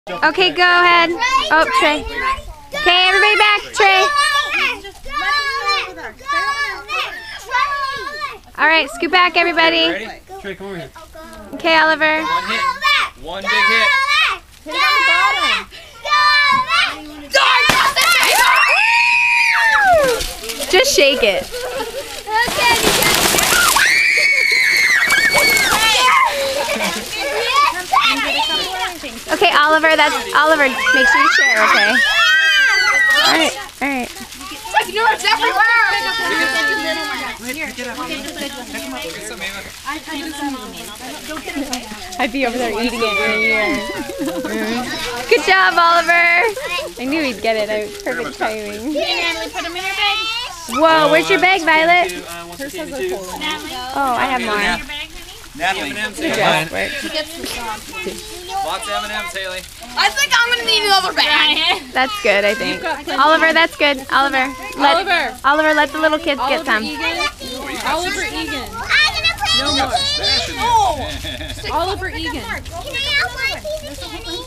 Okay, go ahead. Oh, Trey. Okay, everybody back, Trey. All right, scoot back, everybody. Trey, come over here. Okay, Oliver. One hit. One big hit. Hit it on the bottom. Just shake it. Okay, Oliver, that's Oliver. Make sure you share, okay? All right, all right. It's everywhere. I'd be over there eating it right here. Good job, Oliver. I knew he'd get it. Perfect timing. Put them in your bag. Whoa, where's your bag, Violet? Oh, I have more. Natalie. Good job. Lots of M&M's, Haley. I think I'm gonna need another bag. That's good, I think. Oliver, that's good. Oliver, let the little kids get some. Oliver Egan. No more. Oliver Egan. Can I have one piece of candy?